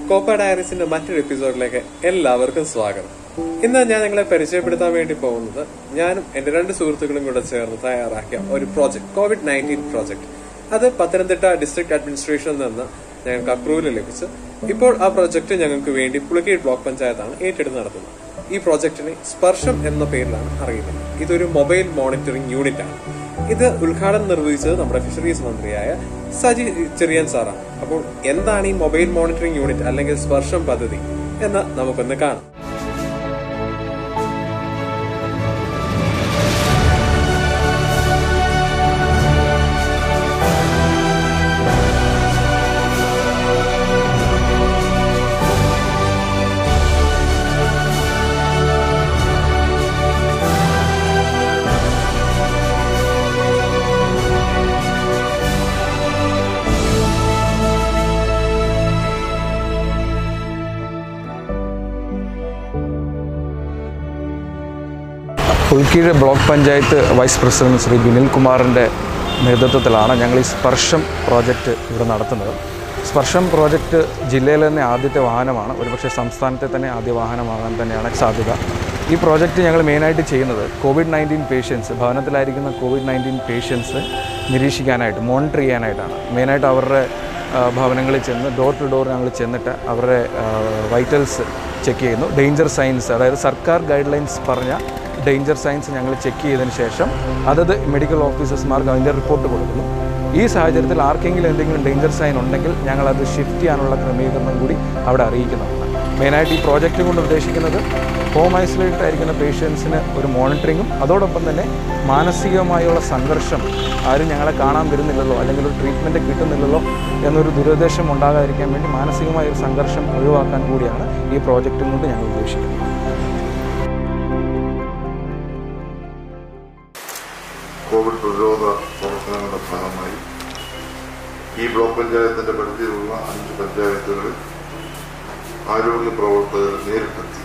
Copa ഡയറീസിന്റെ മറ്റൊരു എപ്പിസോഡിലേക്ക് എല്ലാവർക്കും സ്വാഗതം. ഇന്ന് ഞാൻ നിങ്ങളെ പരിചയപ്പെടുത്താൻ വേണ്ടി പോകുന്നത് ഞാനും എന്റെ 2 സുഹൃത്തുക്കളും കൂടെ ചേർന്ന് തയ്യാറാക്കിയ ഒരു പ്രോജക്ട്, COVID-19 പ്രോജക്ട്. അത് പത്തനംതിട്ട ഡിസ്ട്രിക്ട് അഡ്മിനിസ്ട്രേഷനിൽ നിന്ന് ഞങ്ങൾക്ക് അപ്രൂവൽ ലഭിച്ചു. ഇപ്പോൾ ആ പ്രോജക്ട് ഞങ്ങൾക്ക് വേണ്ടി പുളിക്കീഴ് ബ്ലോക്ക് പഞ്ചായത്താണ് ഏറ്റെടുത്ത് നടത്തുന്നത്. ഈ പ്രോജക്റ്റിനെ സ്പർശം എന്ന പേരിലാണ് അറിയുന്നത്. ഇതൊരു മൊബൈൽ മോണിറ്ററിംഗ് യൂണിറ്റ് ആണ്. ഇത് ഉദ്ഘാടനം നിർവഹിച്ചത് നമ്മുടെ ഫിഷറീസ് മന്ത്രിയായ സജി ചെറിയാൻ സാറാണ്. അപ്പോൾ എന്താണ് ഈ മൊബൈൽ മോണിറ്ററിംഗ് യൂണിറ്റ് അല്ലെങ്കിൽ സ്പർശം പദ്ധതി എന്ന് നമുക്കൊന്ന് കാണാം. Pulikeezhu block panchayat vice president Shri Binil കുമാറിൻ്റെ നേതൃത്വത്തിലാണ് ഞങ്ങൾ ഈ സ്പർശം പ്രോജക്റ്റ് ഇവിടെ നടത്തുന്നത്. സ്പർശം പ്രോജക്റ്റ് ജില്ലയിലെ തന്നെ ആദ്യത്തെ വാഹനമാണ്, ഒരുപക്ഷെ സംസ്ഥാനത്തെ തന്നെ ആദ്യ വാഹനമാകാൻ തന്നെയാണ് സാധ്യത. ഈ പ്രോജക്റ്റ് ഞങ്ങൾ മെയിനായിട്ട് ചെയ്യുന്നത് COVID-19 പേഷ്യൻസ്, ഭവനത്തിലായിരിക്കുന്ന COVID-19 പേഷ്യൻസ് നിരീക്ഷിക്കാനായിട്ട്, മോണിറ്റർ ചെയ്യാനായിട്ടാണ്. മെയിനായിട്ട് അവരുടെ ഭവനങ്ങളിൽ ചെന്ന് ഡോർ ടു ഡോർ ഞങ്ങൾ ചെന്നിട്ട് അവരുടെ വൈറ്റൽസ് ചെക്ക് ചെയ്യുന്നു. ഡേഞ്ചർ സൈൻസ്, അതായത് സർക്കാർ ഗൈഡ് ലൈൻസ് പറഞ്ഞ ഡേഞ്ചർ സൈൻസ് ഞങ്ങൾ ചെക്ക് ചെയ്തതിന് ശേഷം അതത് മെഡിക്കൽ ഓഫീസർമാർക്ക് അതിൻ്റെ റിപ്പോർട്ട് കൊടുക്കുന്നു. ഈ സാഹചര്യത്തിൽ ആർക്കെങ്കിലും എന്തെങ്കിലും ഡേഞ്ചർ സൈൻ ഉണ്ടെങ്കിൽ ഞങ്ങളത് ഷിഫ്റ്റ് ചെയ്യാനുള്ള ക്രമീകരണം കൂടി അവിടെ അറിയിക്കുന്നതാണ്. മെയിനായിട്ട് ഈ പ്രോജക്റ്റ് കൊണ്ട് ഉദ്ദേശിക്കുന്നത് ഹോം ഐസൊലേറ്റഡ് ആയിരിക്കുന്ന പേഷ്യൻസിന് ഒരു മോണിറ്ററിങ്ങും അതോടൊപ്പം തന്നെ മാനസികമായുള്ള സംഘർഷം, ആരും ഞങ്ങളെ കാണാൻ വരുന്നില്ലല്ലോ അല്ലെങ്കിൽ ഒരു ട്രീറ്റ്മെൻറ്റ് കിട്ടുന്നില്ലല്ലോ എന്നൊരു ദുരുദ്ദേശം ഉണ്ടാകാതിരിക്കാൻ വേണ്ടി മാനസികമായ ഒരു സംഘർഷം ഒഴിവാക്കാൻ കൂടിയാണ് ഈ പ്രോജക്റ്റും കൊണ്ട് ഞങ്ങൾ ഉദ്ദേശിക്കുന്നത്. കോവിഡ് പ്രതിരോധ പ്രവർത്തനങ്ങളുടെ ഭാഗമായി ഈ ബ്ലോക്ക് പഞ്ചായത്തിൻ്റെ പരിധിയിലുള്ള 5 പഞ്ചായത്തുകളിൽ ആരോഗ്യ പ്രവർത്തകർ നേരിട്ടെത്തി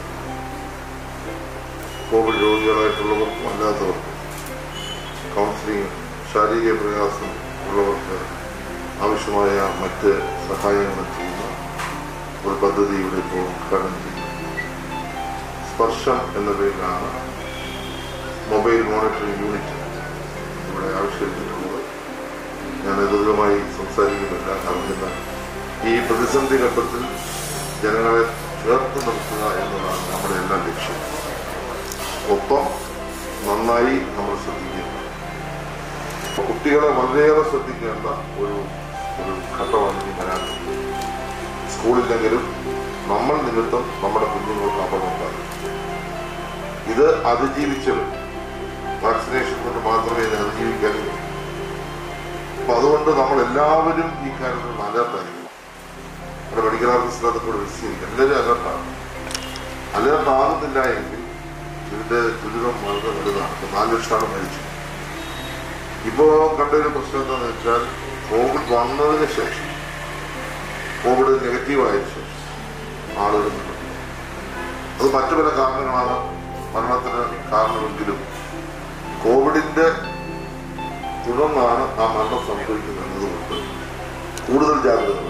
കോവിഡ് രോഗികളായിട്ടുള്ളവർക്കും അല്ലാത്തവർക്കും കൗൺസിലിംഗ്, ശാരീരിക പ്രയാസം ഉള്ളവർക്ക് ആവശ്യമായ മറ്റ് സഹായങ്ങൾ ചെയ്യുന്ന ഒരു പദ്ധതി ഇവിടെ ഇപ്പോൾ ഉദ്ഘാടനം ചെയ്യുന്നു. സ്പർശം എന്ന പേരിലാണ് മൊബൈൽ മോണിറ്ററിംഗ് യൂണിറ്റ് ഇവിടെ ആവിഷ്കരിച്ചിട്ടുള്ളത്. ഞാൻ ദീർഘമായി സംസാരിക്കുന്നില്ല. അറിയുന്ന ഈ പ്രതിസന്ധി ഘട്ടത്തിൽ ജനങ്ങളെ ചേർത്ത് നിർത്തുക എന്നതാണ് നമ്മുടെ എല്ലാം ലക്ഷ്യം. ഒപ്പം നന്നായി നമ്മൾ ശ്രദ്ധിക്കുക. കുട്ടികളെ വളരെയേറെ ശ്രദ്ധിക്കേണ്ട ഒരു ഘട്ടമാണ് ഈ വരാൻ. സ്കൂളില്ലെങ്കിലും നമ്മൾ നിമിത്തം നമ്മുടെ കുഞ്ഞുങ്ങൾക്ക് അപകടമുണ്ടാകും. ഇത് അതിജീവിച്ചവർ വാക്സിനേഷൻ കൊണ്ട് മാത്രമേ ഇത് അതിജീവിക്കാനുള്ളൂ. അപ്പൊ അതുകൊണ്ട് നമ്മൾ എല്ലാവരും ഈ കാര്യത്തിൽ അലേർട്ടായിരിക്കും. നമ്മുടെ മെഡിക്കൽ ഓഫീസിനകത്ത് കൂടെ വിശ്വസിക്കും. എല്ലാവരും അലേർട്ടാകുന്നില്ല എങ്കിൽ ഇതിന്റെ ദുരിതം വളരെ വലുതാണ്. 4 ലക്ഷമാണ് മരിച്ചു. ഇപ്പോൾ കണ്ടൊരു പ്രശ്നം എന്താണെന്ന് വെച്ചാൽ കോവിഡ് വന്നതിന് ശേഷം, കോവിഡ് നെഗറ്റീവായതിനു ശേഷം ആളുകൾ അത് മറ്റു പല കാരണങ്ങളാണ് മരണത്തിന് കാരണമെങ്കിലും കോവിഡിന്റെ തുടർന്നാണ് ആ മരണം സംഭവിക്കുന്നത് എന്നതുകൊണ്ട് കൂടുതൽ ജാഗ്രത.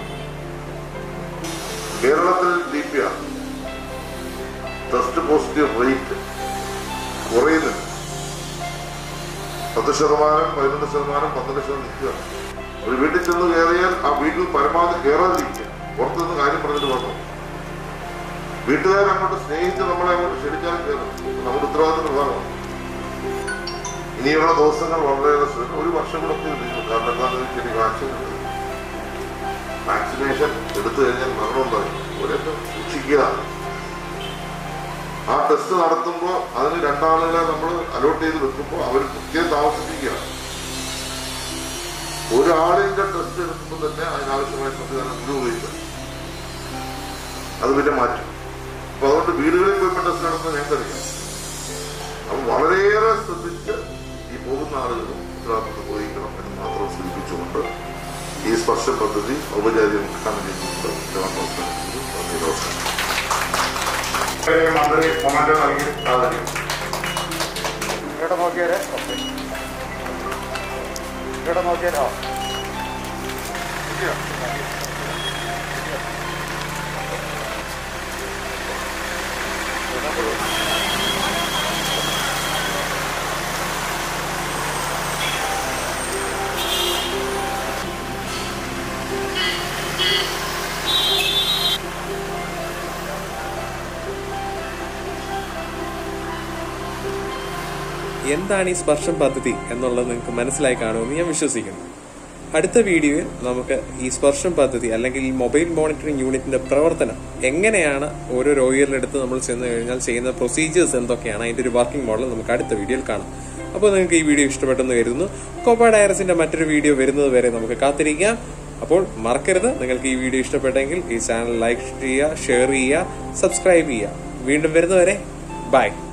കേരളത്തിൽ DPR ടെസ്റ്റ് പോസിറ്റീവ് റേറ്റ് കുറയുന്നുണ്ട്. 10%, 11%, 12% നിൽക്കുക. ഒരു വീട്ടിൽ ചെന്ന് കയറിയാൽ ആ വീട്ടിൽ പരമാവധി കയറാതിരിക്കുക. പുറത്തുനിന്ന് കാര്യം പറഞ്ഞിട്ട് വന്നു. വീട്ടുകാരങ്ങോട്ട് സ്നേഹിച്ച് നമ്മളെ അങ്ങോട്ട് ക്ഷണിച്ചാലും കയറും. നമ്മുടെ ഉത്തരവാദിത്തത്തിന്റെ ഭാഗമാണ്. ഇനിയുള്ള ദിവസങ്ങൾ വളരെയേറെ ശ്രദ്ധ, 1 വർഷം കൂടെ തീർന്നു. കാരണം എന്താണെന്ന് വെച്ചാൽ വാക്സിനേഷൻ എടുത്തു കഴിഞ്ഞാൽ മരണം ഉണ്ടാകും. ഒരൊക്കെ സൂക്ഷിക്കുക. ആ ടെസ്റ്റ് നടത്തുമ്പോൾ അതിന് 2 ആളുകളെ നമ്മൾ അലോട്ട് ചെയ്ത് വെക്കുമ്പോൾ അവർ പ്രത്യേകം താമസിപ്പിക്കുക. ഒരാളിന്റെ ടെസ്റ്റ് എടുക്കുമ്പോൾ തന്നെ അതിനാവശ്യമായ സംവിധാനം ഉപയോഗിക്കുക. അത് പിന്നെ മാറ്റും. അപ്പൊ അതുകൊണ്ട് വീടുകളിൽ പോയപ്പോൾ ടെസ്റ്റ് നടത്തുന്നത് ഞങ്ങൾക്കറിയാം. അപ്പൊ വളരെയേറെ ശ്രദ്ധിച്ച് ഈ പോകുന്ന ആളുകളും ഉത്തരവാദിത്തം ഉപയോഗിക്കണം എന്ന് മാത്രം സൂചിപ്പിച്ചുകൊണ്ട് ഈ സ്പർശം പദ്ധതി ഔപചാരിക ഉദ്ഘാടനം ചെയ്തുകൊണ്ട് മന്ത്രി മൊമെന്റ് നൽകി സാധിക്കും. എന്താണ് ഈ സ്പർശം പദ്ധതി എന്നുള്ളത് നിങ്ങൾക്ക് മനസ്സിലായി കാണുമെന്ന് ഞാൻ വിശ്വസിക്കുന്നു. അടുത്ത വീഡിയോയിൽ നമുക്ക് ഈ സ്പർശം പദ്ധതി അല്ലെങ്കിൽ ഈ മൊബൈൽ മോണിറ്ററിംഗ് യൂണിറ്റിന്റെ പ്രവർത്തനം എങ്ങനെയാണ് ഓരോ രോഗികളുടെ അടുത്ത് നമ്മൾ ചെന്ന് കഴിഞ്ഞാൽ ചെയ്യുന്ന പ്രൊസീജിയേഴ്സ് എന്തൊക്കെയാണ്, അതിന്റെ ഒരു വർക്കിംഗ് മോഡൽ നമുക്ക് അടുത്ത വീഡിയോയിൽ കാണാം. അപ്പോൾ നിങ്ങൾക്ക് ഈ വീഡിയോ ഇഷ്ടപ്പെട്ടെന്ന് കരുതുന്നു. കോപ്പ ഡയറസിന്റെ മറ്റൊരു വീഡിയോ വരുന്നത് വരെ നമുക്ക് കാത്തിരിക്കാം. അപ്പോൾ മറക്കരുത്, നിങ്ങൾക്ക് ഈ വീഡിയോ ഇഷ്ടപ്പെട്ടെങ്കിൽ ഈ ചാനൽ ലൈക്ക് ചെയ്യുക, ഷെയർ ചെയ്യുക, സബ്സ്ക്രൈബ് ചെയ്യുക. വീണ്ടും വരുന്നവരെ ബൈ.